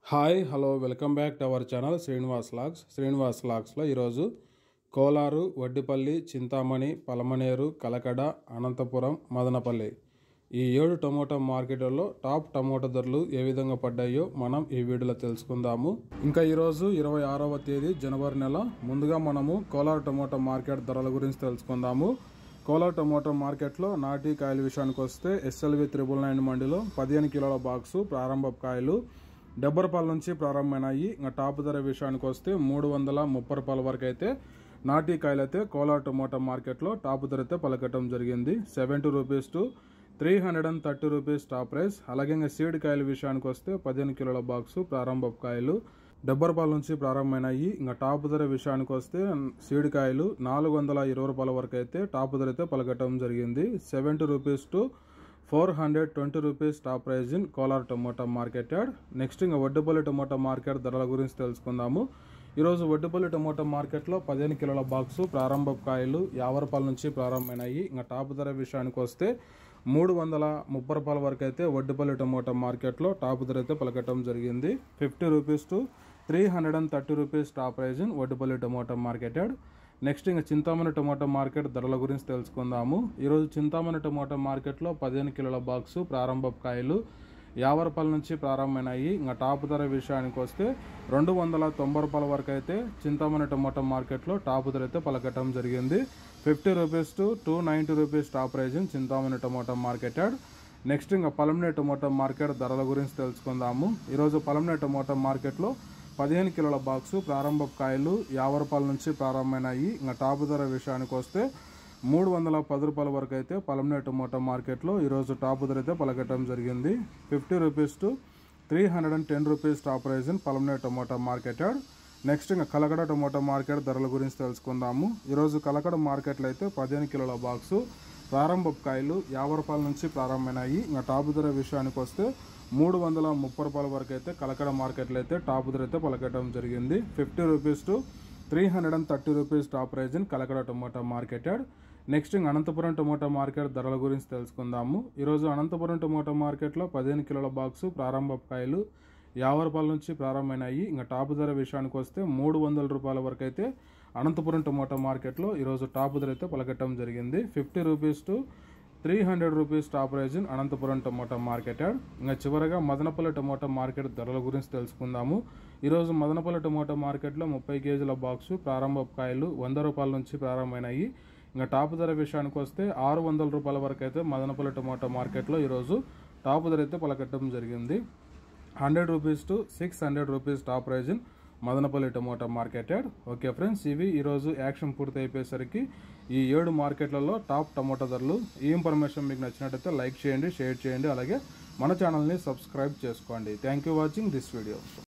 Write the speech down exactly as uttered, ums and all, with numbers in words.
Hi hello welcome back to our channel Srinivas logs Srinivas లాగ్స్లో ఈరోజు కోలారు, వడ్డిపల్లి, చింతామణి, పలమనేరు, కలకడ, అనంతపురం, మదనపల్లి ఈ ఏడు టమోటా మార్కెట్లలో టాప్ టమోటా ధరలు ఏ విధంగా పడ్డాయో మనం ఈ వీడియోలో తెలుసుకుందాము. ఇంకా ఈరోజు ఇరవై ఆరవ తేదీ జనవరి నెల. ముందుగా మనము కోలారు టమోటా మార్కెట్ ధరల గురించి తెలుసుకుందాము. కోలార్ టమోటా మార్కెట్లో నాటి కాయల విషయానికి వస్తే ఎస్ఎల్వి త్రిబుల్ నైన్ మండిలో పదిహేను కిలోల బాక్సు ప్రారంభ కాయలు డెబ్బై రూపాయల నుంచి ప్రారంభమైనాయి. ఇంకా టాప్ ధర విషయానికి వస్తే మూడు వందల ముప్పై రూపాయల వరకు అయితే నాటి కాయలు అయితే కోలార్ టమోటా మార్కెట్లో టాప్ ధర అయితే పలకటం జరిగింది. Seventy rupees to three hundred and thirty rupees top price. అలాగే ఇంకా సీడ్ కాయల విషయానికి వస్తే పదిహేను కిలోల బాక్సు ప్రారంభ కాయలు డెబ్బై రూపాయల నుంచి ప్రారంభమైనాయి. ఇంకా టాప్ ధర విషయానికి వస్తే సీడ్ కాయలు నాలుగు వందల ఇరవై రూపాయల వరకు అయితే టాప్ ధర అయితే పలకటం జరిగింది. Seventy rupees to four hundred twenty rupees top price in Kolar tomato market yard. Next ఇంకా వడ్డిపల్లి టమోటా మార్కెట్ ధరల గురించి తెలుసుకుందాము. ఈరోజు వడ్డిపల్లి టమోటా మార్కెట్లో పదిహేను కిలోల బాక్సు ప్రారంభ కాయలు యాభై రూపాయల నుంచి ప్రారంభమైనాయి. ఇంకా టాప్ ధర విషయానికి వస్తే మూడు వందల ముప్పై రూపాయల వరకు అయితే వడ్డిపల్లి టమోటా మార్కెట్లో టాప్ ధర అయితే పలకటం జరిగింది. Fifty rupees to three hundred and thirty rupees top price in Vaddipalli tomato market yard. Next ఇంకా చింతామణి టమోటా మార్కెట్ ధరల గురించి తెలుసుకుందాము. ఈరోజు చింతామణి టమోటా మార్కెట్లో పదిహేను కిలోల బాక్సు ప్రారంభ కాయలు యాభై రూపాయల నుంచి ప్రారంభమైనాయి. ఇంకా టాప్ ధర విషయానికి వస్తే రెండు వందల తొంభై రూపాయల వరకు అయితే చింతామణి టమోటా మార్కెట్లో టాప్ ధర అయితే పలకటం జరిగింది. Fifty rupees to two ninety rupees top price in Chintamani tomato market yard. Next ఇంకా పలమనేరు టమోటా మార్కెట్ ధరల గురించి తెలుసుకుందాము. ఈరోజు పలమనేరు టమోటా మార్కెట్లో పదిహేను కిలోల బాక్సు ప్రారంభ కాయలు యాభై రూపాయల నుంచి ప్రారంభమైనాయి. ఇంకా టాప్ ధర విషయానికి వస్తే మూడు వందల పది రూపాయల వరకు అయితే పలమనేరు టమోటా మార్కెట్లో ఈరోజు టాప్ ధర అయితే పలకటం జరిగింది. Fifty rupees to three hundred and ten rupees top price in Palamaner tomato market yard. Next ఇంకా కలకడ టమోటా మార్కెట్ ధరల గురించి తెలుసుకుందాము. ఈరోజు కలకడ మార్కెట్లో అయితే పదిహేను కిలోల బాక్సు ప్రారంభ కాయలు యాభై రూపాయల నుంచి ప్రారంభమైనాయి. ఇంకా టాప్ ధర విషయానికి వస్తే మూడు వందల ముప్పై రూపాయల వరకు అయితే కలకడ మార్కెట్లో అయితే టాప్ ధర అయితే పలకటం జరిగింది. Fifty rupees to three hundred and thirty rupees top price in Kalakada tomato market yard. Next ఇంకా అనంతపురం టమోటా మార్కెట్ ధరల గురించి తెలుసుకుందాము. ఈరోజు అనంతపురం టమోటా మార్కెట్లో పదిహేను కిలోల బాక్సు ప్రారంభ కాయలు యాభై రూపాయల నుంచి ప్రారంభమైనాయి. ఇంకా టాప్ ధర విషయానికి వస్తే మూడు వందల రూపాయల వరకు అయితే అనంతపురం టమోటా మార్కెట్లో ఈరోజు టాప్ ధర అయితే పలకటం జరిగింది. Fifty rupees to three hundred rupees top price in Anantapur tomato market yard. ఇంకా చివరగా మదనపల్లి టమోటా మార్కెట్ ధరల గురించి తెలుసుకుందాము. ఈరోజు మదనపల్లి టమోటా మార్కెట్లో ముప్పై కేజీల బాక్సు ప్రారంభ కాయలు వంద రూపాయల నుంచి ప్రారంభమైనాయి. ఇంకా టాప్ ధర విషయానికి వస్తే ఆరు వందల రూపాయల వరకు అయితే మదనపల్లి టమోటా మార్కెట్లో ఈరోజు టాప్ ధర అయితే పలకటం జరిగింది. Hundred rupees to six hundred rupees top price in Madanapalle tomato market yard. Okay friends, ఇవి ఈరోజు యాక్షన్ పూర్తి అయిపోయేసరికి ఈ ఏడు మార్కెట్లలో టాప్ టమోటా ధరలు. ఈ ఇన్ఫర్మేషన్ మీకు నచ్చినట్టయితే లైక్ చేయండి, షేర్ చేయండి, అలాగే మన ఛానల్ని సబ్స్క్రైబ్ చేసుకోండి. Thank you watching this video.